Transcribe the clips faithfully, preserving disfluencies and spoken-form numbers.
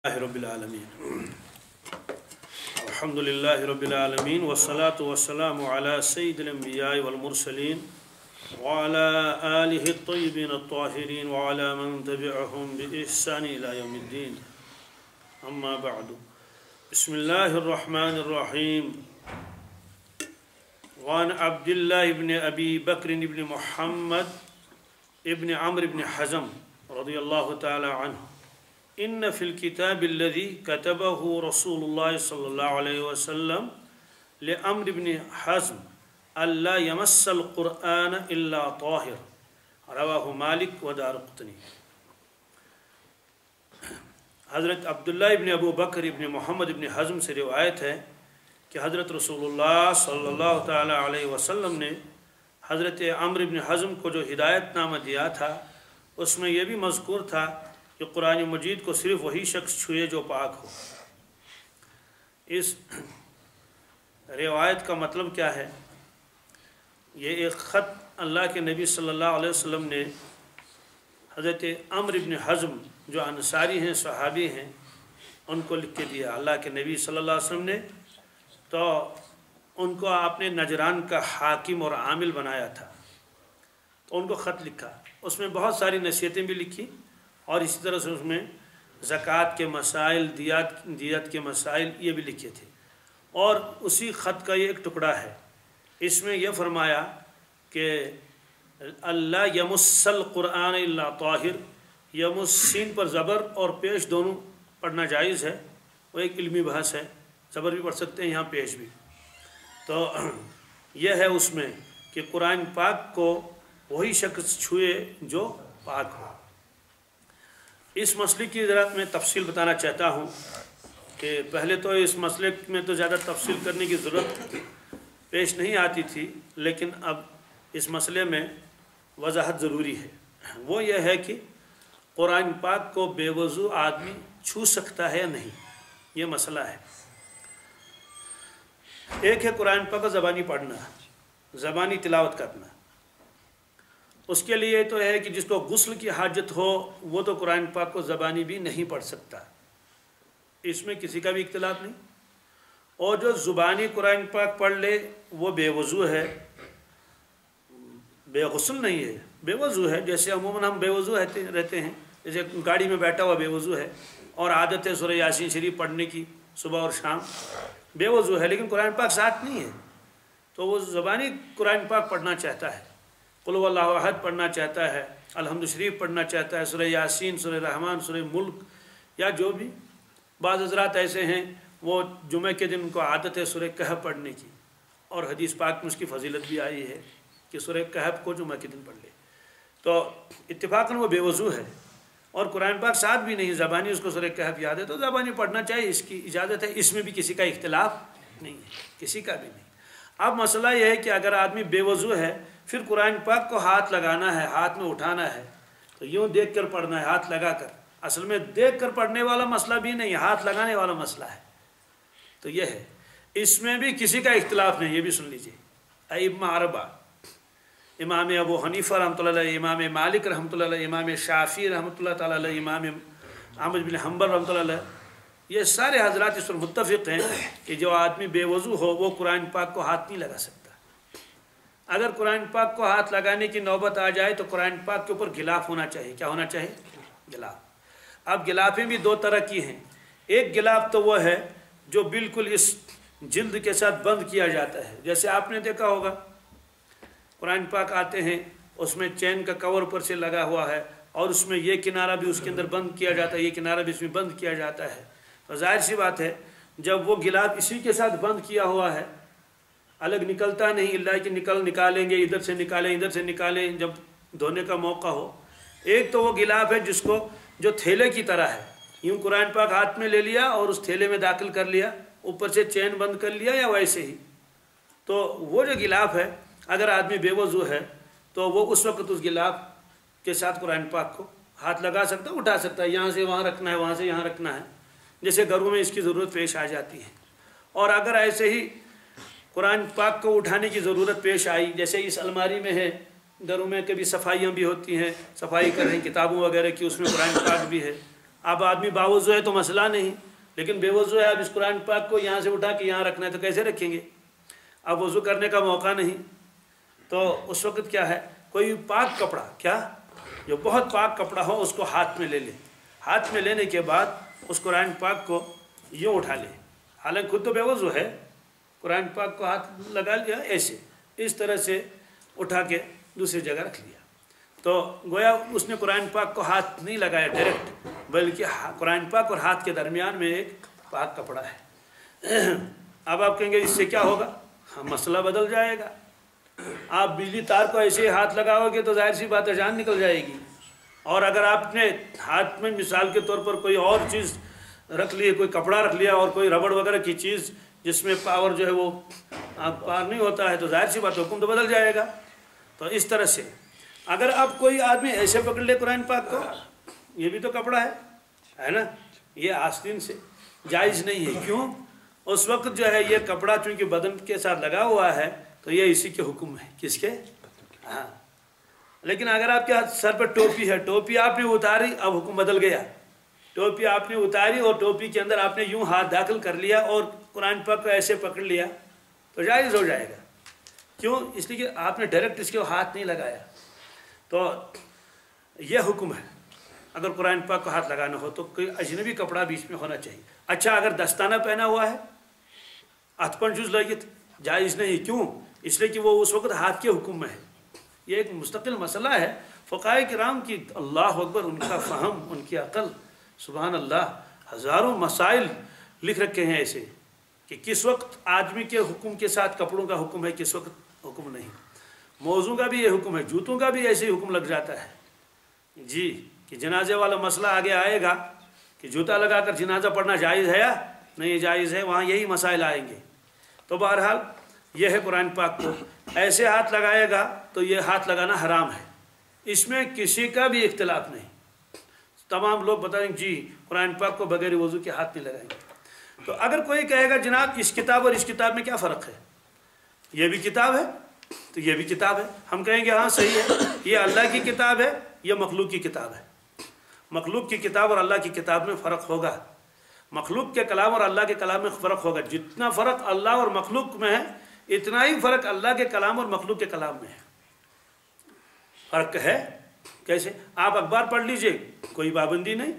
رب العالمین الحمد للہ رب العالمین والصلاة والسلام على سید الانبیاء والمرسلین وعلى آلہ الطیبین الطاہرین وعلى من تبعهم بإحسان الى یوم الدین اما بعد بسم اللہ الرحمن الرحیم وعن عبد اللہ بن ابی بکر بن محمد ابن عمرو بن حزم رضی اللہ تعالی عنہ ان فی الكتاب الذي كتبه رسول الله صلی اللہ علیہ وسلم لعمر بن حزم الا يمس القرآن الا طاہر رواہ مالک و دارقطنی۔ حضرت عبداللہ ابن ابو بکر ابن محمد ابن حزم سے روایت ہے کہ حضرت رسول اللہ صلی اللہ تعالی علیہ وسلم نے حضرت عمر بن حزم کو جو ہدایت نامہ دیا تھا اس میں یہ بھی مذکور تھا کہ قرآن مجید کو صرف وہی شخص چھوئے جو پاک ہو۔ اس روایت کا مطلب کیا ہے؟ یہ ایک خط اللہ کے نبی صلی اللہ علیہ وسلم نے حضرت عمر بن حزم جو انصاری ہیں، صحابی ہیں، ان کو لکھ کے دیا اللہ کے نبی صلی اللہ علیہ وسلم نے۔ تو ان کو آپ نے نجران کا حاکم اور عامل بنایا تھا، تو ان کو خط لکھا، اس میں بہت ساری نصیحتیں بھی لکھی اور اسی طرح سے اس میں زکوٰۃ کے مسائل، دیات دیت کے مسائل یہ بھی لکھے تھے۔ اور اسی خط کا یہ ایک ٹکڑا ہے، اس میں یہ فرمایا کہ اللہ یمس القرآن الا طاہر، یمس سین پر زبر اور پیش دونوں پڑھنا جائز ہے، وہ ایک علمی بحث ہے، زبر بھی پڑھ سکتے ہیں یہاں پیش بھی۔ تو یہ ہے اس میں کہ قرآن پاک کو وہی شخص چھوئے جو پاک ہو۔ اس مسئلے کی ذرا میں تفصیل بتانا چاہتا ہوں کہ پہلے تو اس مسئلے میں تو زیادہ تفصیل کرنے کی ضرورت پیش نہیں آتی تھی، لیکن اب اس مسئلے میں وضاحت ضروری ہے۔ وہ یہ ہے کہ قرآن پاک کو بے وضو آدمی چھو سکتا ہے یا نہیں، یہ مسئلہ ہے۔ ایک ہے قرآن پاک کو زبانی پڑھنا، زبانی تلاوت کرنا، اس کے لیے تو ہے کہ جس کو غسل کی حاجت ہو وہ تو قرآن پاک کو زبانی بھی نہیں پڑھ سکتا، اس میں کسی کا بھی اختلاف نہیں۔ اور جو زبانی قرآن پاک پڑھ لے وہ بے وضو ہے، بے غسل نہیں ہے، بے وضو ہے۔ جیسے عموماً ہم بے وضو رہتے ہیں، جیسے گاڑی میں بیٹھا ہوا بے وضو ہے اور عادت ہے سورہ یاسین شریف پڑھنے کی صبح اور شام، بے وضو ہے، لیکن قرآن پاک ساتھ نہیں ہے، تو وہ زبانی قرآن پاک پڑھنا چاہتا ہے، قل هو اللہ احد پڑھنا چاہتا ہے، الحمد شریف پڑھنا چاہتا ہے، سورہ یاسین، سورہ رحمان، سورہ ملک، یا جو بھی۔ بعض حضرات ایسے ہیں وہ جمعہ کے دن ان کو عادت ہے سورہ کہف پڑھنے کی، اور حدیث پاک میں اس کی فضیلت بھی آئی ہے کہ سورہ کہف کو جمعہ کے دن پڑھ لے، تو اتفاقاً وہ بے وضو ہے اور قرآن پاک ساتھ بھی نہیں، زبانی اس کو سورہ کہف یاد ہے تو زبانی پڑھنا چاہیے، اس کی اجازت ہے، اس میں بھی کسی کا اختلاف نہیں ہے، کسی کا بھی نہیں۔ اب مسئلہ یہ ہے کہ اگر آدمی بے وضو ہے پھر قرآن پاک کو ہاتھ لگانا ہے، ہاتھ میں اٹھانا ہے، تو یوں دیکھ کر پڑھنا ہے، ہاتھ لگا کر۔ اصل میں دیکھ کر پڑھنے والا مسئلہ بھی نہیں، ہاتھ لگانے والا مسئلہ ہے، تو یہ ہے، اس میں بھی کسی کا اختلاف نہیں، یہ بھی سن لیجئے۔ ائمہ اربعہ، امام ابو حنیفہ رحمۃ اللہ علیہ، امام مالک رحمۃ اللہ علیہ، امام شافعی رحمۃ اللہ تعالیٰ علیہ، امام احمد بن حنبل رحمۃ اللہ علیہ، یہ سارے حضرات اس پر متفق ہیں کہ جو آدمی بے وضو ہو وہ قرآن پاک کو ہاتھ نہیں لگا سکتا۔ اگر قرآن پاک کو ہاتھ لگانے کی نوبت آ جائے تو قرآن پاک کے اوپر غلاف ہونا چاہیے۔ کیا ہونا چاہیے؟ غلاف۔ اب غلافیں بھی دو طرح کی ہیں، ایک غلاف تو وہ ہے جو بالکل اس جلد کے ساتھ بند کیا جاتا ہے، جیسے آپ نے دیکھا ہوگا قرآن پاک آتے ہیں اس میں چین کا کور اوپر سے لگا ہوا ہے اور اس میں یہ کنارہ بھی اس کے اندر بند کیا جاتا ہے، یہ کنارہ بھی اس میں بند کیا جاتا ہے، تو ظاہر سی بات ہے جب وہ غلاف اسی کے ساتھ بند کیا ہوا ہے، الگ نکلتا نہیں، اللہ کہ نکل نکالیں گے، ادھر سے نکالیں ادھر سے نکالیں جب دھونے کا موقع ہو۔ ایک تو وہ غلاف ہے جس کو جو تھیلے کی طرح ہے، یوں قرآن پاک ہاتھ میں لے لیا اور اس تھیلے میں داخل کر لیا، اوپر سے چین بند کر لیا یا ویسے ہی، تو وہ جو غلاف ہے اگر آدمی بے وضو ہے تو وہ اس وقت اس غلاف کے ساتھ قرآن پاک کو ہاتھ لگا سکتا ہے، اٹھا سکتا ہے، یہاں سے وہاں رکھنا ہے، وہاں سے یہاں رکھنا ہے، جیسے گھروں میں اس کی ضرورت پیش آ جاتی ہے۔ اور اگر ایسے ہی قرآن پاک کو اٹھانے کی ضرورت پیش آئی، جیسے اس الماری میں ہے، گھروں میں کبھی صفائیاں بھی ہوتی ہیں، صفائی کر رہے ہیں کتابوں وغیرہ کی، اس میں قرآن پاک بھی ہے، अब आदमी बावजू है तो मसला नहीं, लेकिन बेवजू है, अब इस कुरान पाक को यहाँ से उठा के यहाँ रखना है तो कैसे रखेंगे? अब वज़ू करने का मौका नहीं, तो उस वक्त क्या है, कोई पाक कपड़ा, क्या जो बहुत पाक कपड़ा हो उसको हाथ में ले ले, हाथ में लेने के बाद उस कुरान पाक को यूँ उठा ले, हालांकि खुद तो बेवज़ू है, कुरान पाक को हाथ लगा लिया ऐसे, इस तरह से उठा के दूसरी जगह रख लिया, तो गोया उसने कुरान पाक को हाथ नहीं लगाया डायरेक्ट, बल्कि कुरान पाक और हाथ के दरमियान में एक पाक कपड़ा है। अब आप कहेंगे इससे क्या होगा? हाँ, मसला बदल जाएगा। आप बिजली तार को ऐसे ही हाथ लगाओगे तो जाहिर सी बात है जान निकल जाएगी, और अगर आपने हाथ में मिसाल के तौर पर कोई और चीज़ रख ली, कोई कपड़ा रख लिया और कोई रबड़ वगैरह की चीज़ जिसमें पावर जो है वो आप पार नहीं होता है, तो जाहिर सी बात हुक्म तो बदल जाएगा। तो इस तरह से अगर अब कोई आदमी ऐसे पकड़ ले कुरान पाक को, ये भी तो कपड़ा है है ना, ये आस्तीन से जायज़ नहीं है। क्यों? उस वक्त जो है ये कपड़ा चूँकि बदन के साथ लगा हुआ है तो ये इसी के हुक्म है, किसके? हाँ। लेकिन अगर आपके हाथ सर पर टोपी है, टोपी आपने उतारी, अब हुक्म बदल गया, टोपी आपने उतारी और टोपी के अंदर आपने यूं हाथ दाखिल कर लिया और कुरान पाक को ऐसे पकड़ लिया तो जायज़ हो जाएगा। क्यों? इसलिए कि आपने डायरेक्ट इसके हाथ नहीं लगाया। तो यह हुक्म है, अगर कुरान पाक को हाथ लगाना हो तो कोई अजनबी कपड़ा बीच में होना चाहिए। अच्छा, अगर दस्ताना पहना हुआ है, अथपन जूझ लगी, जायज़ नहीं। क्यों? इसलिए कि वो उस वक्त हाथ के हुक्म में है। ये एक मुस्तकिल मसला है। फ़क़ाए किराम की अल्लाह अकबर, उनका फ़हम, उनकी अक़ल, सुबहान अल्लाह, हज़ारों मसाइल लिख रखे हैं ऐसे कि किस वक्त आदमी के हुक्म के साथ कपड़ों का हुक्म है, किस वक्त हुक्म नहीं। मौज़ू का भी ये हुक्म है, जूतों का भी ऐसे ही हुक्म लग जाता है जी, कि जनाजे वाला मसला आगे आएगा कि जूता लगाकर जनाजा पढ़ना जायज़ है या नहीं जायज़ है, वहाँ यही मसाइल आएंगे। तो बहरहाल यह है कुरान पाक को ऐसे हाथ लगाएगा तो ये हाथ लगाना हराम है, इसमें किसी का भी इख्तिलाफ नहीं। तमाम लोग बताएंगे जी कुरान पाक को बगैर वज़ू के हाथ नहीं लगाएंगे। तो अगर कोई कहेगा जनाब इस किताब और इस किताब में क्या फ़र्क है, ये भी किताब है तो ये भी किताब है, हम कहेंगे हाँ सही है, ये अल्लाह की किताब है, ये मखलूक की किताब है। मखलूक की किताब और अल्लाह की किताब में फ़र्क होगा, मखलूक के कलाम और अल्लाह के कलाम में फ़र्क होगा। जितना फ़र्क अल्लाह और मखलूक में है इतना ही फ़र्क अल्लाह के कलाम और मखलूक के कलाम में है। फ़र्क है कैसे? आप अखबार पढ़ लीजिए, कोई पाबंदी नहीं,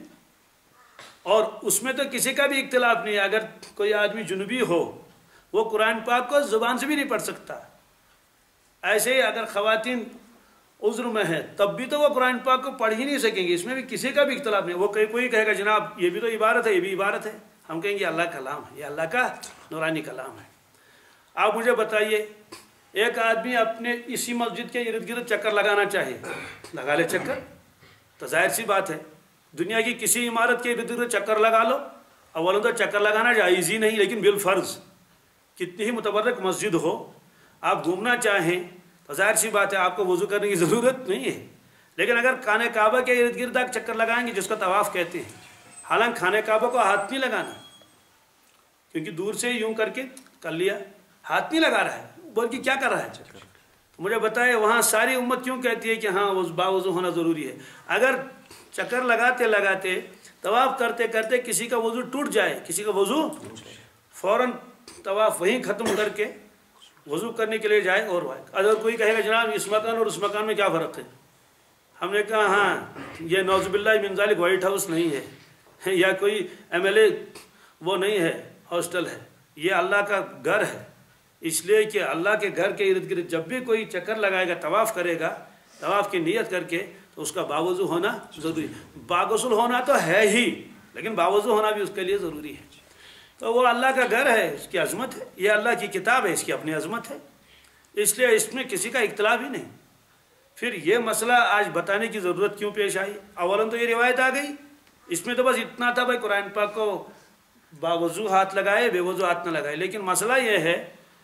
और उसमें तो किसी का भी इख्तिलाफ नहीं है। अगर कोई आदमी जुनूबी हो वो कुरान पाक को ज़ुबान से भी नहीं पढ़ सकता। ऐसे ही अगर ख़वातीन उज़्र में है तब भी तो वो कुरान पाक को पढ़ ही नहीं सकेंगे, इसमें भी किसी का भी इख्तिलाफ नहीं। वो कोई कोई कहेगा जनाब ये भी तो इबारत है, ये भी इबारत है, हम कहेंगे अल्लाह का कलाम है, ये अल्लाह का नूरानी कलाम है। आप मुझे बताइए, एक आदमी अपने इसी मस्जिद के इर्द गिर्द चक्कर लगाना चाहे, लगा ले चक्कर, तो जाहिर सी बात है दुनिया की किसी इमारत के इर्द गिर्द चक्कर लगा लो, अव्वल तो चक्कर लगाना जायज़ ही नहीं, लेकिन बिलफ़र्ज़ कितनी ही मुतबर्रक मस्जिद हो, आप घूमना चाहें तो जाहिर सी बात है आपको वज़ू करने की ज़रूरत नहीं है। लेकिन अगर खाने काबा के इर्द गिर्द आप चक्कर लगाएंगे, जिसको तवाफ़ कहते हैं, हालांकि खाने काबा को हाथ नहीं लगाना, क्योंकि दूर से यूं करके कर लिया, हाथ नहीं लगा रहा है, बल्कि क्या कर रहा है? तो मुझे बताए वहाँ सारी उम्मत क्यों कहती है कि हाँ वो बावज़ू होना ज़रूरी है। अगर चक्कर लगाते लगाते तवाफ़ करते करते किसी का वज़ू टूट जाए, किसी का वज़ू फ़ौरन तवाफ़ वहीं ख़त्म करके वज़ू करने के लिए जाए और वाए। अगर कोई कहेगा जनाब इस मकान और उस मकान में क्या फ़र्क है, हमने कहा हाँ ये नौज़ुबिल्लाह मिन ज़ालिक वाइट हाउस नहीं है या कोई एम एल ए वो नहीं है, हॉस्टल है, ये अल्लाह का घर है। इसलिए कि अल्लाह के घर के इर्द गिर्द जब भी कोई चक्कर लगाएगा, तवाफ़ करेगा, तवाफ़ की नीयत करके, तो उसका बावज़ू होना ज़रूरी है। बागुसल होना तो है ही, लेकिन बावज़ू होना भी उसके लिए ज़रूरी है। तो वो अल्लाह का घर है, इसकी अज़मत है, ये अल्लाह की किताब है, इसकी अपनी अज़मत है, इसलिए इसमें किसी का इख्तिलाफ ही नहीं। फिर ये मसला आज बताने की ज़रूरत क्यों पेश आई? अवलन तो ये रिवायत आ गई, इसमें तो बस इतना था भाई कुरान पाक को बावज़ू हाथ लगाए, बेवज़ू हाथ न लगाए। लेकिन मसला ये है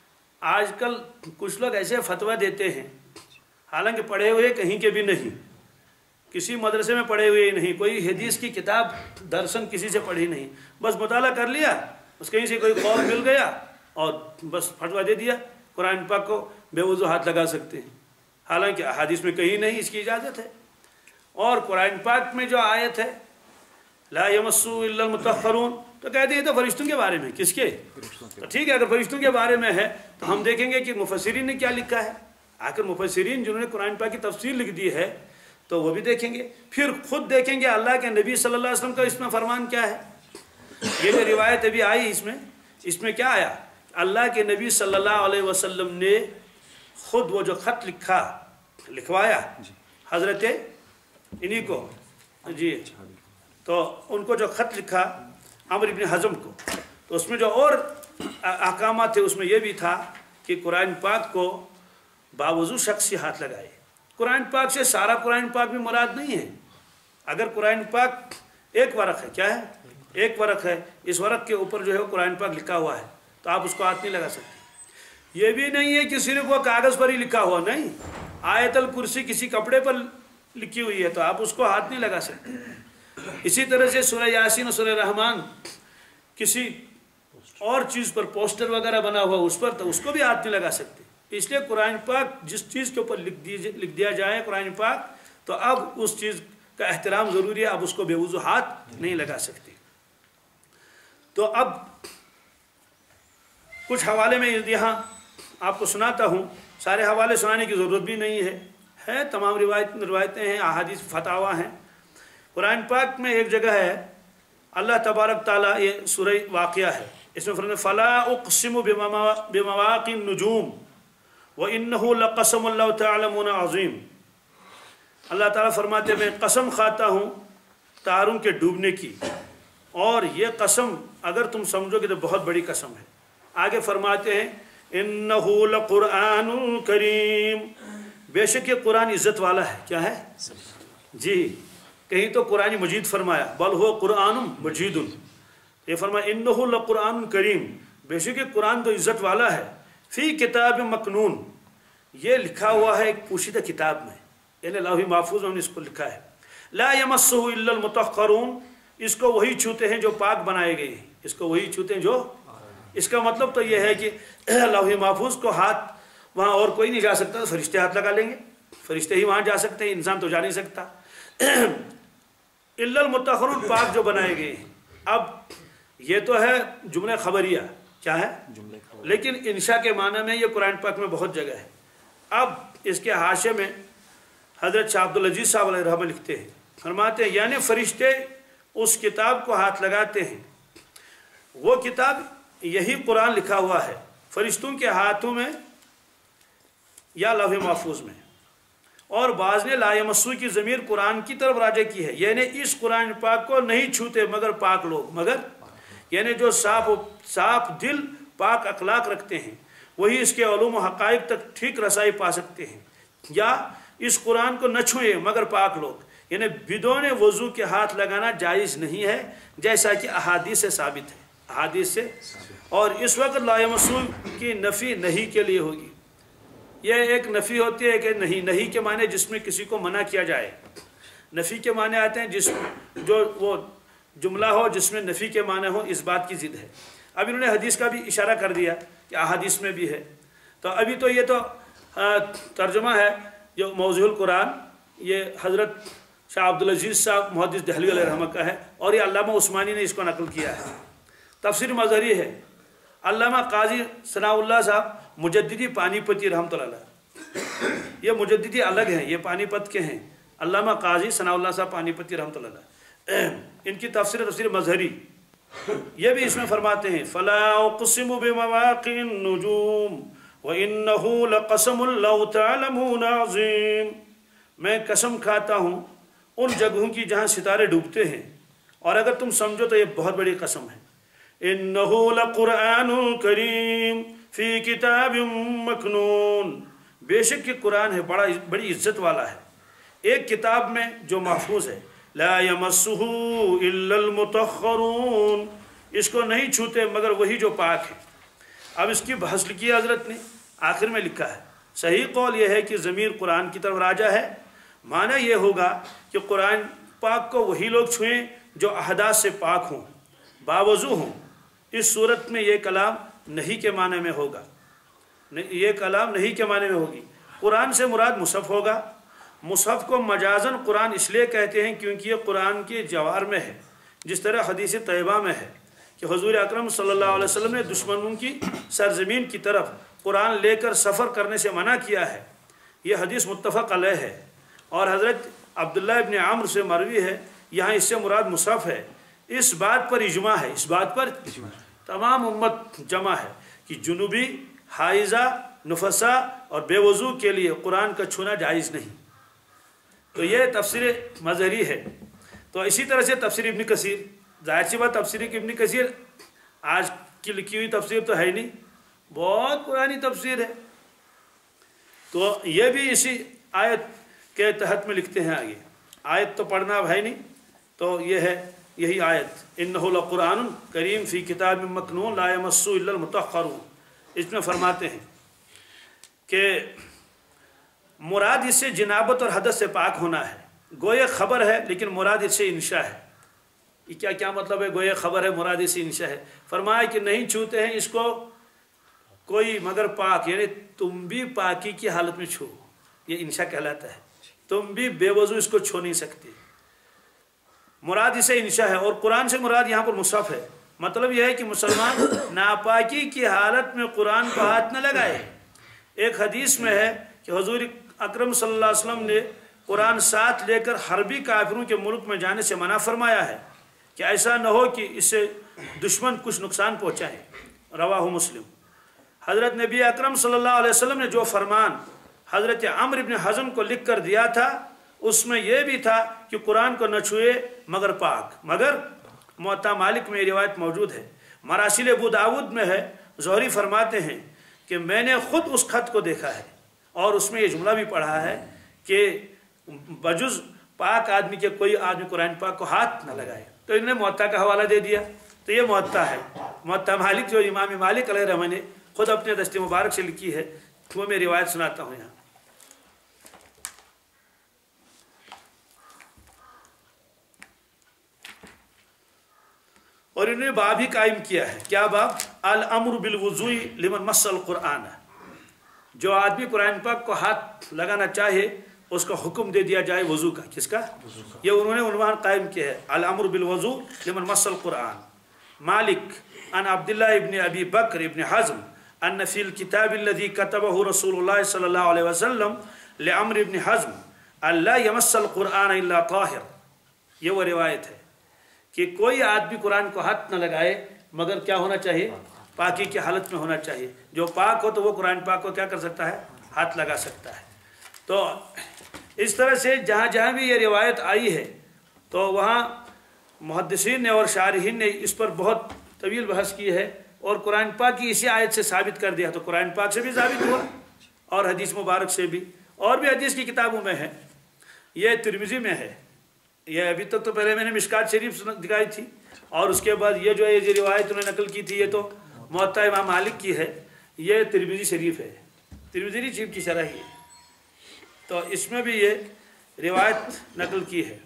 आजकल कुछ लोग ऐसे फतवा देते हैं, हालांकि पढ़े हुए कहीं के भी नहीं, किसी मदरसे में पढ़े हुए ही नहीं, कोई हदीस की किताब दर्शन किसी से पढ़ी नहीं, बस मुताला कर लिया, बस कहीं से कोई कौल मिल गया और बस फतवा दे दिया कुरान पाक को बेवज़ू हाथ लगा सकते हैं, हालांकि हदीस में कहीं नहीं इसकी इजाज़त है। और कुरान पाक में जो आयत है ला यमस्सु इल्लल मुतहहरून, तो कहते हैं तो फरिश्तों के बारे में, किसके? तो ठीक है, अगर फरिश्तों के बारे में है तो हम देखेंगे कि मुफस्सिरीन ने क्या लिखा है। आखिर मुफस्सिरीन जिन्होंने कुरान पाक की तफसीर लिख दी है तो वो भी देखेंगे, फिर खुद देखेंगे अल्लाह के नबी सल्लल्लाहु अलैहि वसल्लम का इसमें फरमान क्या है। ये जो रिवायत अभी आई इसमें इसमें क्या आया, अल्लाह के नबी सल्लल्लाहु अलैहि वसल्लम ने खुद वो जो ख़त लिखा लिखवाया हज़रत इन्हीं को जी, तो उनको जो ख़त लिखा अमर इब्न हज़म को, तो उसमें जो और अहकामात थे उसमें यह भी था कि कुरान पाक को बावजूद शख्स से हाथ लगाए। कुरान पाक से सारा कुरान पाक भी मुराद नहीं है। अगर कुरान पाक एक वरक़ है, क्या है, एक वरक़ है, इस वरक़ के ऊपर जो है कुरान पाक लिखा हुआ है तो आप उसको हाथ नहीं लगा सकते। ये भी नहीं है कि सिर्फ वो कागज़ पर ही लिखा हुआ, नहीं, आयतल कुर्सी किसी कपड़े पर लिखी हुई है तो आप उसको हाथ नहीं लगा सकते। इसी तरह से सूरह यासीन और सूरह रहमान किसी और चीज़ पर पोस्टर वगैरह बना हुआ उस पर, तो उसको भी हाथ नहीं लगा सकते। इसलिए कुरान पाक जिस चीज़ के ऊपर लिख दीजिए लिख दिया जाए कुरान पाक, तो अब उस चीज़ का एहतराम ज़रूरी है, अब उसको बेवजू हाथ नहीं लगा सकते। तो अब कुछ हवाले में यहाँ आपको सुनाता हूँ, सारे हवाले सुनाने की ज़रूरत भी नहीं है, है तमाम रिवायत रिवायतें हैं, अहादीस फतावा हैं। कुरान पाक में एक जगह है अल्लाह तबारक ताला, ये सूरह वाक़िया है, इसमें फरमाते फला उक़सिमु बिमवाक़िन नुजूम व इन्नहु लक़समुन लौ तअलमून अज़ीम। अल्लाह ताला फरमाते मैं कसम खाता हूँ तारों के डूबने की, और ये कसम अगर तुम समझोगे तो बहुत बड़ी कसम है। आगे फरमाते हैं इन्नहु लक़ुरआनुन करीम, बेशक ये कुरान इज़्ज़त वाला है। क्या है जी, कहीं तो कुरान मजीद फरमाया, बल हुवा कुरआनुन मजीदुन, ये फरमाया इन्नहु लक़ुरआनुन करीम, बेशक ये कुरान तो इज़्ज़त वाला है। फ़ी किताब मकनून, ये लिखा हुआ है एक पोशीदा किताब में, यानी लौह महफूज में इसको लिखा है। ला यमस्सुहु इल्लल मुतहहरून, इसको वही छूते हैं जो पाक बनाए गए हैं, इसको वही छूते हैं जो, इसका मतलब तो ये है कि लौह महफूज को हाथ वहाँ और कोई नहीं जा सकता, तो फरिश्ते हाथ लगा लेंगे, फरिश्ते ही वहाँ जा सकते हैं, इंसान तो जा नहीं सकता। इल्लल मुतहहरून, पाक जो बनाए गए हैं। अब ये तो है जुमला खबरिया, क्या है, लेकिन इंशा के माना में ये कुरान पाक में बहुत जगह है। अब इसके हाशिए में हज़रत शाह अब्दुल अजीज़ साहब अलैहि रहमत लिखते हैं, फरमाते हैं यानी फरिश्ते उस किताब को हाथ लगाते हैं, वो किताब यही कुरान लिखा हुआ है फरिश्तों के हाथों में या लौह महफूज में। और बाज़ ने ला यमस्सु की ज़मीर कुरान की तरफ राजा की है, यानी इस कुरान पाक को नहीं छूते मगर पाक लोग, मगर यानी जो साफ साफ दिल पाक अखलाक रखते हैं वही इसके उलूम व हक़ाइक़ तक ठीक रसाई पा सकते हैं। या इस कुरान को न छुए मगर पाक लोग, यानी बिदौन वज़ू के हाथ लगाना जायज़ नहीं है, जैसा कि अहादीस से साबित है, अहादीस से। और इस वक्त ला यमस्सु की नफ़ी नहीं के लिए होगी, यह एक नफ़ी होती है कि नहीं, नहीं के माने जिसमें किसी को मना किया जाए, नफ़ी के माने आते हैं जिस जो वो जुमला हो जिसमें नफ़ी के माने हो, इस बात की ज़िद है। अब इन्होंने हदीस का भी इशारा कर दिया कि अहादीस में भी है, तो अभी तो ये तो तर्जुमा है जो मौज़ूल कुरान, ये हज़रत शाह अब्दुल अजीज़ साहब मुहद्दिस दहलवी अलैहि रहमत का है, और ये अल्लामा उस्मानी ने इसको नकल किया है। तफसीर मज़हरी है, अल्लामा काजी सनाउल्लाह साहब मुजद्दिदी पानीपती रहमतुल्लाह, ये मुजद्दिदी अलग हैं, ये पानीपत के हैं, अल्लामा काजी सनाउल्लाह साहब पानीपती रहमतुल्लाह, इनकी तफसीर तफसीर मज़हरी, ये भी इसमें फरमाते हैं फ़ला उक़सिमु बिमवाक़िन नुजूम व इन्नहु लक़समुन लौ तअलमून अज़ीम, मैं कसम खाता हूँ उन जगहों की जहाँ सितारे डूबते हैं, और अगर तुम समझो तो ये बहुत बड़ी कसम है। इन्नहु लक़ुरआनुन करीम फ़ी किताबिम मकनून, बेशक ये कुरान है बड़ा बड़ी इज्जत वाला है, एक किताब में जो महफूज है। ला यमस्सुहु इल्लल मुतहहरून, इसको नहीं छूते मगर वही जो पाक है। अब इसकी बहस लिखी हज़रत ने, आखिर में लिखा है सही कौल यह है कि ज़मीर कुरान की तरफ राजा है। माना यह होगा कि कुरान पाक को वही लोग छुएं जो अहदास से पाक हों, बावजू हों। इस सूरत में ये कलाम नहीं के माने में होगा, ये कलाम नहीं के माने में होगी। कुरान से मुराद मुसहफ़ होगा। मुसहफ़ को मजाजन कुरान इसलिए कहते हैं क्योंकि ये कुरान के जवार में है, जिस तरह हदीस तैयबा में है कि हुजूर अकरम सल्लल्लाहु अलैहि वसल्लम ने दुश्मनों की सरजमीन की तरफ कुरान लेकर सफ़र करने से मना किया है। यह हदीस मुत्तफ़क़ अलैह है और हज़रत अब्दुल्लाह इब्न आम्र से मरवी है, यहाँ इससे मुराद मुसहफ़ है। इस बात पर इजमा है, इस बात पर तमाम उम्मत जमा है कि जुनूबी, हाइज़ा, नुफसा और बेवज़ू के लिए कुरान का छूना जायज़ नहीं। तो ये तफसीर मज़हरी है। तो इसी तरह से तफसीर इब्न कसीर, ज़ाहिर सी बात तफसीर इब्न कसीर आज की लिखी हुई तफसीर तो है नहीं, बहुत पुरानी तफसीर है। तो ये भी इसी आयत के तहत में लिखते हैं। आगे आयत तो पढ़ना अब है नहीं, तो ये है यही आयत इन्नहु लकुरआनुन करीम फ़ी किताब मकनून ला यमस्सु इल्लल मुतहहरून। इसमें फरमाते हैं कि मुराद इससे जनाबत और हदस से पाक होना है। गोये ख़बर है लेकिन मुराद इससे इंशा है। ये क्या क्या मतलब है? गोये ख़बर है, मुराद इससे इंशा है। फरमाया कि नहीं छूते हैं इसको कोई मगर पाक, यानी तुम भी पाकी की हालत में छू, ये इंशा कहलाता है। तुम भी बेवजू इसको छू नहीं सकते, मुराद इसे इंशा है। और कुरान से मुराद यहाँ पर मुसहफ़ है। मतलब यह है कि मुसलमान नापाकी की हालत में कुरान को हाथ न लगाए। एक हदीस में है कि हुजूर अकरम सल्लल्लाहु अलैहि वसल्लम ने कुरान साथ लेकर हरबी काफिरों के मुल्क में जाने से मना फरमाया है कि ऐसा न हो कि इससे दुश्मन कुछ नुकसान पहुँचाए। रवाहु मुस्लिम। हज़रत नबी अकरम सल्लल्लाहु अलैहि वसल्लम ने जो फरमान हज़रत अम्र इब्न हज़म को लिख कर दिया था, उसमें यह भी था कि कुरान को न छुए मगर पाक। मगर मुअत्ता मालिक में रिवायत मौजूद है। मरासिल अबू दाऊद में है, ज़ोहरी फरमाते हैं कि मैंने ख़ुद उस खत को देखा है और उसमें ये जुमला भी पढ़ा है कि बजुज़ पाक आदमी के कोई आदमी कुरान पाक को हाथ न लगाए। तो इन्होंने मुअत्ता का हवाला दे दिया। तो ये मुअत्ता है। मुअत्ता मालिक जो इमाम मालिक अलैहि रहमत ने खुद अपने दस्ते मुबारक से लिखी है, वो मैं रिवायत सुनाता हूँ यहाँ। और इन्होंने बाब ही कायम किया है। क्या बाब? अल अम्रु बिल वुज़ूई लिमन मस्सल कुरान। जो आदमी कुरान पाक को हाथ लगाना चाहे उसका हुक्म दे दिया जाए वज़ू का। किसका? ये उन्होंने उन्वान कायम किया है, अल अम्रु बिल वुज़ू लिमन मस्सल कुरान। मालिक अन अब्दुल्लाह इब्न अबी बकर इब्न हज़म अन फ़िल किताब अल्लज़ी कतबहु रसूलुल्लाह सल्लल्लाहु अलैहि वसल्लम ले अम्र इब्न हज़म अल्ला यमस्सल कुरान इल्ला ताहिर। ये वो रिवायत है कि कोई आदमी कुरान को हाथ न लगाए मगर क्या होना चाहिए? पाकी की हालत में होना चाहिए। जो पाक हो तो वो कुरान पाक को क्या कर सकता है? हाथ लगा सकता है। तो इस तरह से जहाँ जहाँ भी ये रिवायत आई है तो वहाँ मुहद्दिसीन ने और शारहीन ने इस पर बहुत तवील बहस की है और कुरान पाक की इसी आयत से साबित कर दिया। तो कुरान पाक से भी साबित हुआ और हदीस मुबारक से भी, और भी हदीस की किताबों में है। ये तिरमिज़ी में है। ये अभी तक तो पहले मैंने मिशकात शरीफ दिखाई थी और उसके बाद ये जो है ये रिवायत उन्होंने नकल की थी, ये तो मुअत्ता इमाम मालिक की है। ये तिरमिज़ी शरीफ है, तिरमिज़ी शरीफ की शरह है। तो इसमें भी ये रिवायत नकल की है।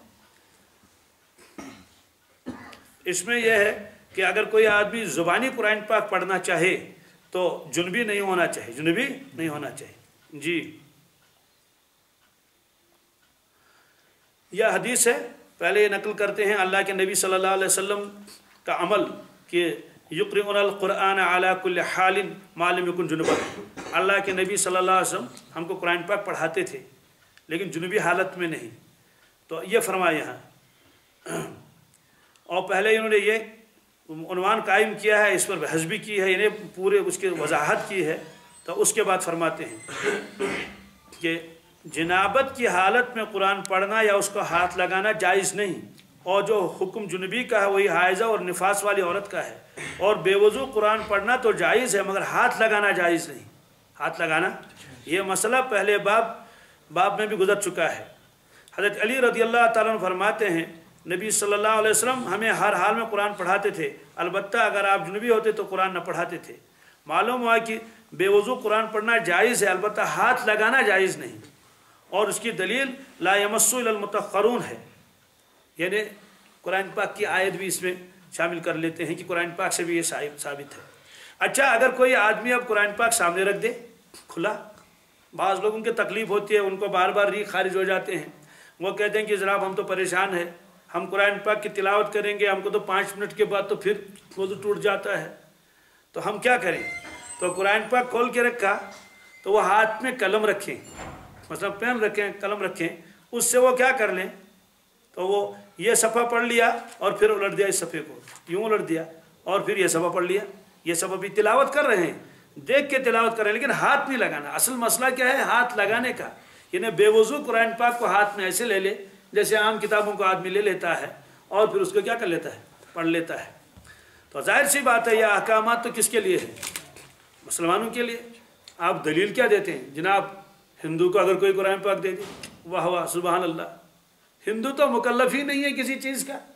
इसमें यह है कि अगर कोई आदमी ज़ुबानी कुरान पाक पढ़ना चाहे तो जुनबी नहीं होना चाहिए, जुनबी नहीं होना चाहिए। जी, यह हदीस है। पहले ये नकल करते हैं अल्लाह के नबी सल्लल्लाहु अलैहि वसल्लम का अमल कि युक़रिउनल कुरान अला कुल्लि हालिन मा लम यकुन जुनुबन। अल्लाह के नबी सल्लल्लाहु अलैहि वसल्लम हमको कुरान पाक पढ़ाते थे लेकिन जुनूबी हालत में नहीं। तो ये फरमाया यहाँ। और पहले इन्होंने ये उन्वान कायम किया है, इस पर बहस भी की है, इन्हें पूरे उसकी वजाहत की है। तो उसके बाद फरमाते हैं कि जनाबत की हालत में कुरान पढ़ना या उसको हाथ लगाना जायज़ नहीं। और जो हुक्म जुनबी का है वही हाइज़ा और निफास वाली औरत का है। और बेवजू कुरान पढ़ना तो जायज़ है मगर हाथ लगाना जायज़ नहीं। हाथ लगाना ये मसला पहले बाब बाब में भी गुजर चुका है। हज़रत अली रज़ियल्लाहु ताला अन्हु फरमाते हैं नबी सल्लल्लाहु अलैहि वसल्लम हमें हर हाल में कुरान पढ़ाते थे, अलबत्ता अगर आप जुनबी होते तो कुरान न पढ़ाते थे। मालूम हुआ कि बेवजू कुरान पढ़ना जायज़ है, अलबत्ता हाथ लगाना जायज़ नहीं। और उसकी दलील ला यमस्सु इल्लल मुतहहरून है, यानी कुरान पाक की आयत भी इसमें शामिल कर लेते हैं कि कुरान पाक से भी ये साबित है। अच्छा, अगर कोई आदमी अब कुरान पाक सामने रख दे खुला, बाज़ लोगों की तकलीफ़ होती है, उनको बार बार री खारिज हो जाते हैं। वो कहते हैं कि जनाब हम तो परेशान हैं, हम कुरान पाक की तिलावत करेंगे, हमको तो पाँच मिनट के बाद तो फिर वज़ू टूट जाता है, तो हम क्या करें? तो कुरान पाक खोल के रखा तो वो हाथ में कलम रखें, मतलब पेन रखें, कलम रखें, उससे वो क्या कर लें, तो वो ये सफ़ा पढ़ लिया और फिर उलट दिया इस सफ़े को, यूँ उलट दिया और फिर ये सफ़ा पढ़ लिया। ये सब अभी तिलावत कर रहे हैं, देख के तिलावत कर रहे हैं, लेकिन हाथ नहीं लगाना। असल मसला क्या है? हाथ लगाने का। यानी बेवजू कुरान पाक को हाथ में ऐसे ले ले जैसे आम किताबों को आदमी ले लेता है और फिर उसको क्या कर लेता है? पढ़ लेता है। तो जाहिर सी बात है, यह अहकामात तो किसके लिए है? मुसलमानों के लिए। आप दलील क्या देते हैं? जनाब हिंदू को अगर कोई कुरान पाक दे दे, वाह वाह सुबहान अल्लाह, हिंदू तो मुकल्लफ ही नहीं है किसी चीज़ का।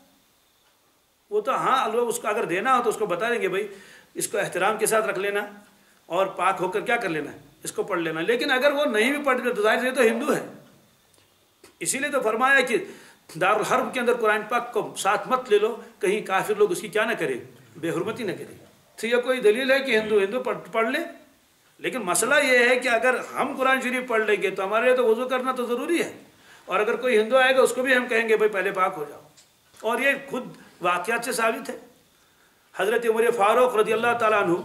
वो तो हाँ लोग उसको अगर देना हो तो उसको बता देंगे भाई इसको एहतराम के साथ रख लेना और पाक होकर क्या कर लेना, इसको पढ़ लेना। लेकिन अगर वो नहीं भी पढ़ तो जाहिर है तो हिंदू है। इसीलिए तो फरमाया कि दारुल हर्ब के अंदर कुरान पाक को साथ मत ले लो, कहीं काफिर लोग उसकी क्या ना करें, बेहुरमती न करें। तो ये कोई दलील है कि हिंदू हिंदू पढ़ पढ़ ले? लेकिन मसला ये है कि अगर हम कुरान शरीफ पढ़ लेंगे तो हमारे लिए तो वज़ू करना तो ज़रूरी है, और अगर कोई हिंदू आएगा उसको भी हम कहेंगे भाई पहले पाक हो जाओ। और ये खुद वाक़यात से साबित है। हज़रत उमर फ़ारूक रज़ी अल्लाह ताला अन्हु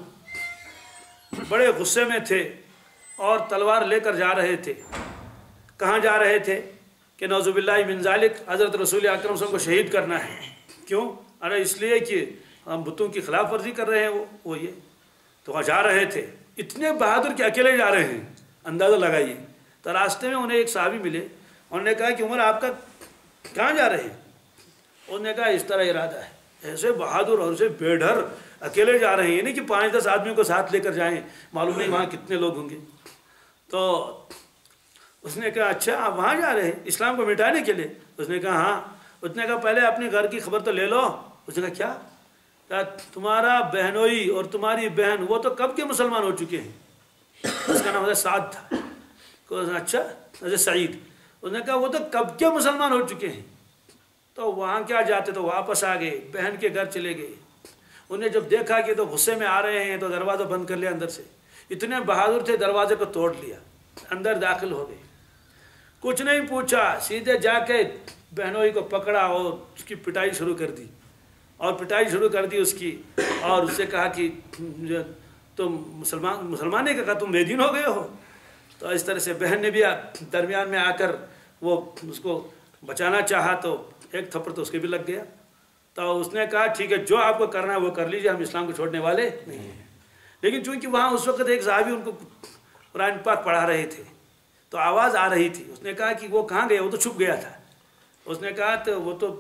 बड़े गुस्से में थे और तलवार लेकर जा रहे थे। कहाँ जा रहे थे? कि नौज़ुबिल्लाहि मिन ज़ालिक, हज़रत रसूल अकरम सल्लल्लाहु अलैहि वसल्लम को शहीद करना है। क्यों? अरे इसलिए कि हम बुतों की खिलाफ वर्जी कर रहे हैं। वो वो ये तो वहाँ जा रहे थे, इतने बहादुर के अकेले जा रहे हैं, अंदाज़ा लगाइए। तो रास्ते में उन्हें एक साहबी मिले, उन्होंने कहा कि उमर आपका कहाँ जा रहे हैं? उन्होंने कहा इस तरह इरादा है, ऐसे बहादुर और ऐसे बेडर अकेले जा रहे हैं, यानी कि पाँच दस आदमियों को साथ लेकर जाएं, मालूम नहीं वहाँ कितने लोग होंगे। तो उसने कहा अच्छा आप वहाँ जा रहे हैं इस्लाम को मिटाने के लिए? उसने कहा हाँ। उसने कहा पहले अपने घर की खबर तो ले लो। उसने कहा क्या? कहा तुम्हारा बहनोई और तुम्हारी बहन वो तो कब के मुसलमान हो चुके हैं। उसका नाम हज़रत साद था। उसने अच्छा हज़रत सईद। उसने कहा वो तो कब के मुसलमान हो चुके हैं। तो वहाँ क्या जाते, तो वापस आ गए, बहन के घर चले गए। उन्हें जब देखा कि तो गुस्से में आ रहे हैं तो दरवाज़ा बंद कर लिया अंदर से। इतने बहादुर थे, दरवाजे को तोड़ लिया, अंदर दाखिल हो गए, कुछ नहीं पूछा, सीधे जाके बहनोई को पकड़ा और उसकी पिटाई शुरू कर दी। और पिटाई शुरू कर दी उसकी, और उससे कहा कि तुम मुसलमान मुसलमाने का कहा तुम बेदीन हो गए हो। तो इस तरह से बहन ने भी दरमियान में आकर वो उसको बचाना चाहा, तो एक थप्पड़ तो उसके भी लग गया। तो उसने कहा ठीक है जो आपको करना है वो कर लीजिए, हम इस्लाम को छोड़ने वाले नहीं हैं। लेकिन चूंकि वहाँ उस वक्त एक साहबी उनको कुरान पाक पढ़ा रहे थे तो आवाज़ आ रही थी। उसने कहा कि वो कहाँ गया? वो तो छुप गया था। उसने कहा तो वो तो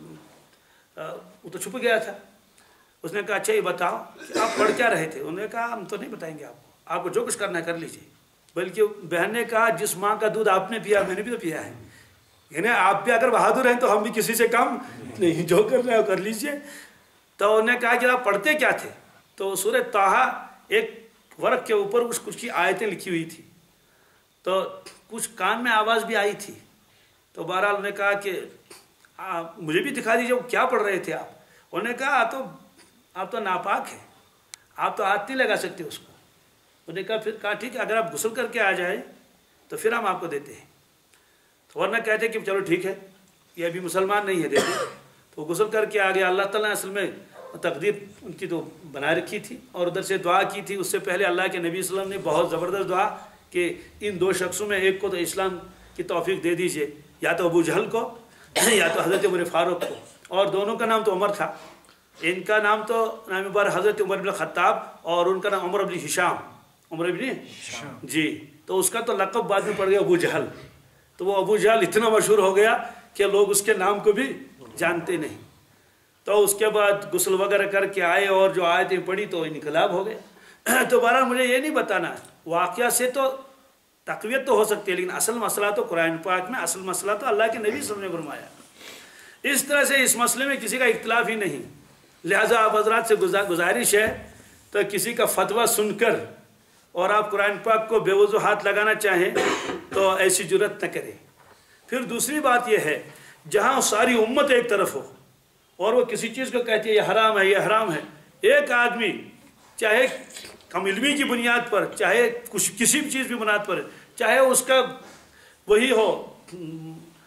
वो तो छुप गया था। उसने कहा अच्छा ये बताओ कि आप पढ़ क्या रहे थे? उन्होंने कहा हम तो नहीं बताएंगे आपको, आपको जो कुछ करना है कर लीजिए। बल्कि बहन ने कहा जिस माँ का दूध आपने पिया मैंने भी तो पिया है, यानी आप भी अगर बहादुर हैं तो हम भी किसी से कम नहीं, जो करना है कर लीजिए। तो उन्होंने कहा कि आप पढ़ते क्या थे? तो सूरह ताहा एक वर्क के ऊपर कुछ कुछ की आयतें लिखी हुई थी, तो कुछ कान में आवाज़ भी आई थी। तो बहरहाल उन्होंने कहा कि आ, मुझे भी दिखा दीजिए वो क्या पढ़ रहे थे आप। उन्होंने कहा तो आप तो नापाक हैं, आप तो हाथ नहीं लगा सकते उसको। उन्होंने कहा फिर कहा ठीक है अगर आप गुस्ल करके आ जाए तो फिर हम आपको देते हैं। तो वरना कहते कि चलो ठीक है ये अभी मुसलमान नहीं है देते। तो गुस्ल करके आ गया। अल्लाह ताला ने असल में तकदीर उनकी तो बनाए रखी थी और उधर से दुआ की थी। उससे पहले अल्लाह के नबी सल्लल्लाहु अलैहि वसल्लम ने बहुत ज़बरदस्त दुआ कि इन दो शख्सों में एक को तो इस्लाम की तौफीक दे दीजिए, या तो अबू जहल को या तो हज़रत उमर फ़ारूक को। और दोनों का नाम तो उमर था। इनका नाम तो नाम मुबारक हज़रत उमर बिन ख़त्ताब और उनका नाम उमर बिन हिशाम, उमर बिन जी। तो उसका तो लक़ब बाद में पड़ गया अबू जहल। तो वो अबू जहल इतना मशहूर हो गया कि लोग उसके नाम को भी जानते नहीं। तो उसके बाद गुस्ल वगैरह करके आए और जो आयतें पढ़ी तो इनकलाब हो गया। तो बहरहाल मुझे ये नहीं बताना वाक़या से तो तक़वियत तो हो सकती है, लेकिन असल मसला तो कुरान पाक में, असल मसला तो अल्लाह के नबी ने फरमाया। इस तरह से इस मसले में किसी का इख्तिलाफ ही नहीं। लिहाजा आप हज़रात से गुजारिश है तो किसी का फतवा सुनकर और आप कुरान पाक को बेवजू हाथ लगाना चाहें तो ऐसी जुर्रत न करें। फिर दूसरी बात यह है जहाँ सारी उम्मत एक तरफ हो और वो किसी चीज़ को कहती है ये हराम है ये हराम है, एक आदमी चाहे कम इल्मी की बुनियाद पर, चाहे कुछ किसी भी चीज़ की बुनियाद पर, चाहे उसका वही हो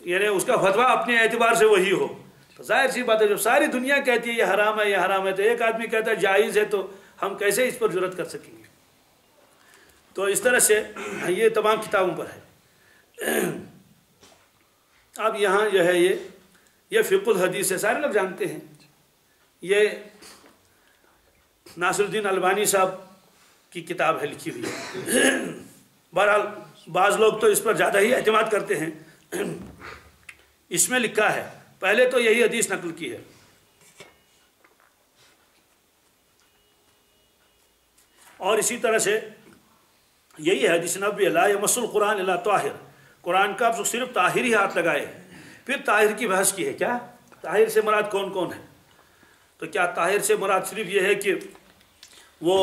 यानी उसका फतवा अपने एतबार से वही हो, तो जाहिर सी बात है जब सारी दुनिया कहती है ये हराम है ये हराम है, तो एक आदमी कहता है जायज़ है, तो हम कैसे इस पर जुर्रत कर सकेंगे। तो इस तरह से ये तमाम किताबों पर है। अब यहाँ जो है ये ये फ़िक़्हुल हदीस है, सारे लोग जानते हैं। ये नासिरुद्दीन अलबानी साहब की किताब है, लिखी हुई है। बहरहाल बाज़ लोग तो इस पर ज़्यादा ही एतमाद करते हैं। इसमें लिखा है, पहले तो यही हदीस नकल की है, और इसी तरह से यही है हदीस नबवी ला यमस्सुल कुरान इल्ला ताहिर, कुरान का आप सिर्फ ताहिर ही हाथ लगाए। फिर ताहिर की बहस की है, क्या ताहिर से मुराद कौन कौन है? तो क्या ताहिर से मुराद सिर्फ ये है कि वो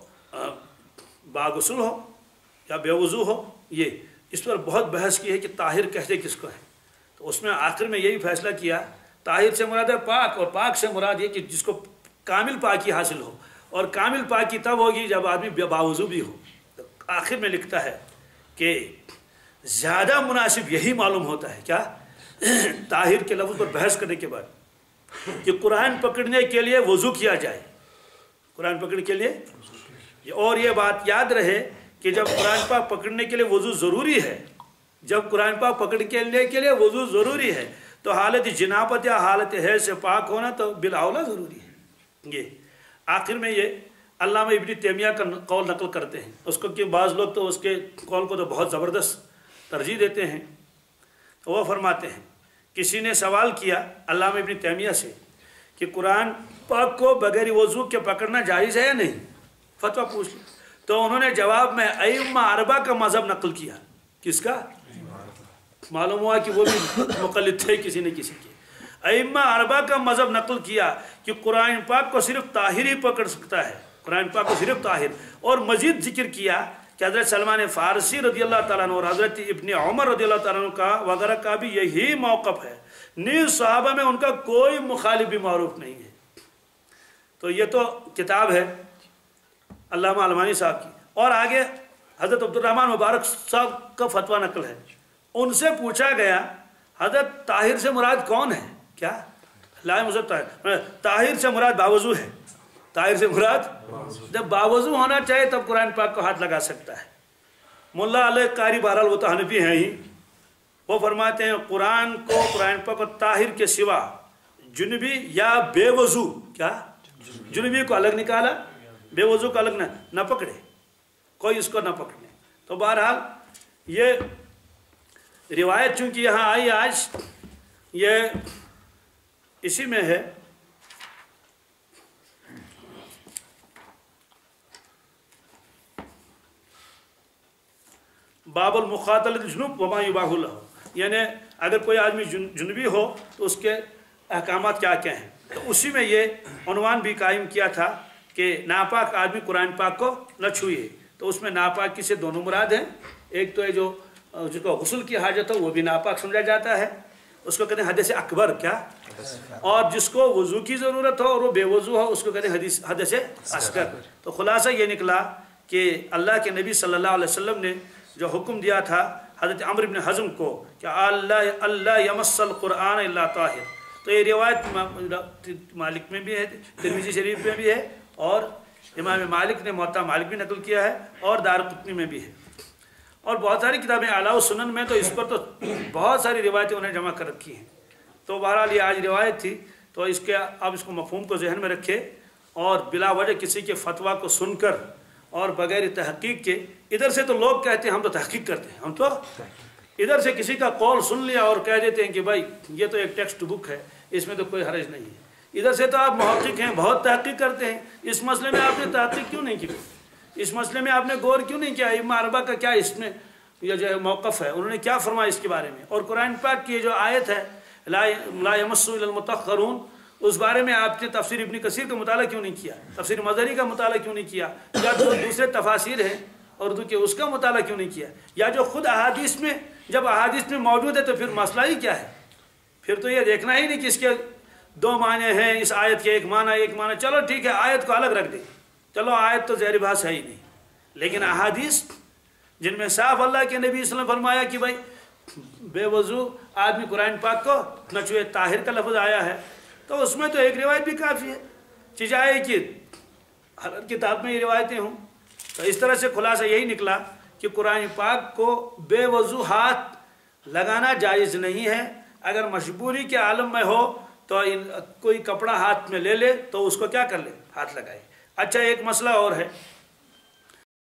बागुसल हो या बेवजू हो? ये इस पर बहुत बहस की है कि ताहिर कहते किसको है। तो उसमें आखिर में यही फैसला किया, ताहिर से मुराद है पाक, और पाक से मुराद ये कि जिसको कामिल पाकी हासिल हो, और कामिल पाकी तब होगी जब आदमी बावजू भी हो। तो आखिर में लिखता है कि ज़्यादा मुनासिब यही मालूम होता है, क्या ताहिर के लफ्ज़ पर बहस करने के बाद, कि कुरान पकड़ने के लिए वज़ू किया जाए, कुरान पकड़ने के लिए। और ये बात याद रहे कि जब कुरान पाक पकड़ने के लिए वज़ू ज़रूरी है, जब कुरान पाक पकड़ने के लिए वज़ू ज़रूरी है, तो हालत जनाबत या हालत है से पाक होना तो बिलाउला ज़रूरी है। ये आखिर में ये अल्लामा इब्न तैमिया का कौल नकल करते हैं, उसको कि बाज़ लोग तो उसके कौल को तो बहुत ज़बरदस्त तरजीह देते हैं। तो वह फरमाते हैं, किसी ने सवाल किया अल्लामा इब्न तैमिया से कि कुरान पाक को बगैर वज़ू के पकड़ना जायज़ है या नहीं, फतवा पूछ लिया। तो उन्होंने जवाब में अइम्मा अरबा का मज़हब नकल किया। किसका? मालूम हुआ कि वो भी मुक़ल्लिद थे किसी न किसी के। अइम्मा अरबा का मज़हब नकल किया कि कुरान पाक को सिर्फ ताहिर ही पकड़ सकता है, कुरान पाक को सिर्फ ताहिर। और मज़ीद जिक्र किया कि हज़रत सलमान फ़ारसी रज़ियल्लाहु ताला अन्हु और हज़रत इब्न उमर रज़ियल्लाहु ताला अन्हु का वगैरह का भी यही मौक़िफ़ है, नीज़ सहाबा में उनका कोई मुखालिफ भी मारूफ नहीं है। तो ये तो किताब है अल्लामा अलमानी साहब की। और आगे हज़रत अब्दुर्रहमान मुबारक साहब का फतवा नकल है, उनसे पूछा गया हज़रत ताहिर से मुराद कौन है? क्या ला मुज़हब ताहिर, ताहिर से मुराद बावजू है, ताहिर से मुराद जब बावजू होना चाहिए तब कुरान पाक को हाथ लगा सकता है। मुल्ला अलैह कारी बहरहाल वो तो हनफी हैं ही, वो फरमाते हैं कुरान को कुरान पाक को ताहिर के सिवा जुनबी या बेवजू, क्या जुनबी को अलग निकाला, बेवजू को अलग न ना पकड़े, कोई इसको ना पकड़े। तो बहरहाल ये रिवायत चूँकि यहाँ आई आज, ये इसी में है। बाबुल मुखातलत जुनूब वमा युबाहु लहू, यानी अगर कोई आदमी जुन, जुनबी हो तो उसके अहकामात क्या क्या हैं। तो उसी में ये उन्वान भी कायम किया था कि नापाक आदमी कुरान पाक को न छुए। तो उसमें नापाकी से दोनों मुराद हैं, एक तो ये जो जिसको गुस्ल की हाजत हो वो भी नापाक समझा जाता है, उसको कहते हैं हदस अकबर, क्या, और जिसको वज़ू की ज़रूरत हो और वो बेवज़ू हो उसको कहते हैं हदीस हदस असगर। तो खुलासा ये निकला कि अल्लाह के नबी सल्लल्लाहु अलैहि वसल्लम ने जो हुक्म दिया था हज़रत अम्र इब्न हज़म को कि अल्लाह अल्लाह यमस्सल कुरान इल्ला ताहिर, तो ये रिवायत मालिक में भी है, तिरमिज़ी शरीफ में भी है, और इमाम मालिक ने मुअत्ता मालिक भी नकल किया है, और दारक़ुतनी में भी है, और बहुत सारी किताबें अलाउ सुनन में तो इस पर तो बहुत सारी रिवायतें उन्हें जमा कर रखी हैं। तो बहरहाल ये आज रिवायत थी, तो इसके अब इसको मफ़हूम को जहन में रखे, और बिला वजह किसी के फतवा को सुनकर और बगैर तहक़ीक़ के, इधर से तो लोग कहते हैं हम तो तहक़ीक़ करते हैं, हम तो इधर से किसी का कौल सुन लिया और कह देते हैं कि भाई ये तो एक टेक्स्ट बुक है, इसमें तो कोई हरज नहीं है। इधर से तो आप मुहक़्क़िक़ हैं, बहुत तहक़ीक़ करते हैं, इस मसले में आपने तहक़ीक़ क्यों नहीं की, इस मसले में आपने गौर क्यों नहीं किया, इमाम अरबा का क्या इसमें यह जो है मौक़िफ़ है, उन्होंने क्या फरमाया इसके बारे में। और कुरान पाक की जो आयत है ला ला यमस्सु इल्लल मुतख़्ख़रून, उस बारे में आपने तफसीर इब्न कसीर का मुताला क्यों नहीं किया, तफसीर मज़हरी का मुताला क्यों नहीं किया, या जो दूसरे तफासिर हैं उर्दू के उसका मुताला क्यों नहीं किया, या जो खुद अहादीस में, जब अहादीस में मौजूद है तो फिर मसला ही क्या है। फिर तो ये देखना ही नहीं कि इसके दो माने हैं, इस आयत के एक माना एक माना, चलो ठीक है आयत को अलग रख दे, चलो आयत तो ज़ाहिर बात है ही नहीं, लेकिन अहादीस जिनमें साफ अल्लाह के नबी सल्लल्लाहु अलैहि वसल्लम फरमाया कि भाई बेवजू आदमी कुरान पाक को नचुए ताहिर का लफ्ज़ आया है, तो उसमें तो एक रिवायत भी काफ़ी है, चिजाए कि हर किताब में ये रिवायतें हों। तो इस तरह से खुलासा यही निकला कि कुरान पाक को बेवजू हाथ लगाना जायज़ नहीं है। अगर मजबूरी के आलम में हो तो कोई कपड़ा हाथ में ले ले तो उसको क्या कर ले, हाथ लगाए। अच्छा, एक मसला और है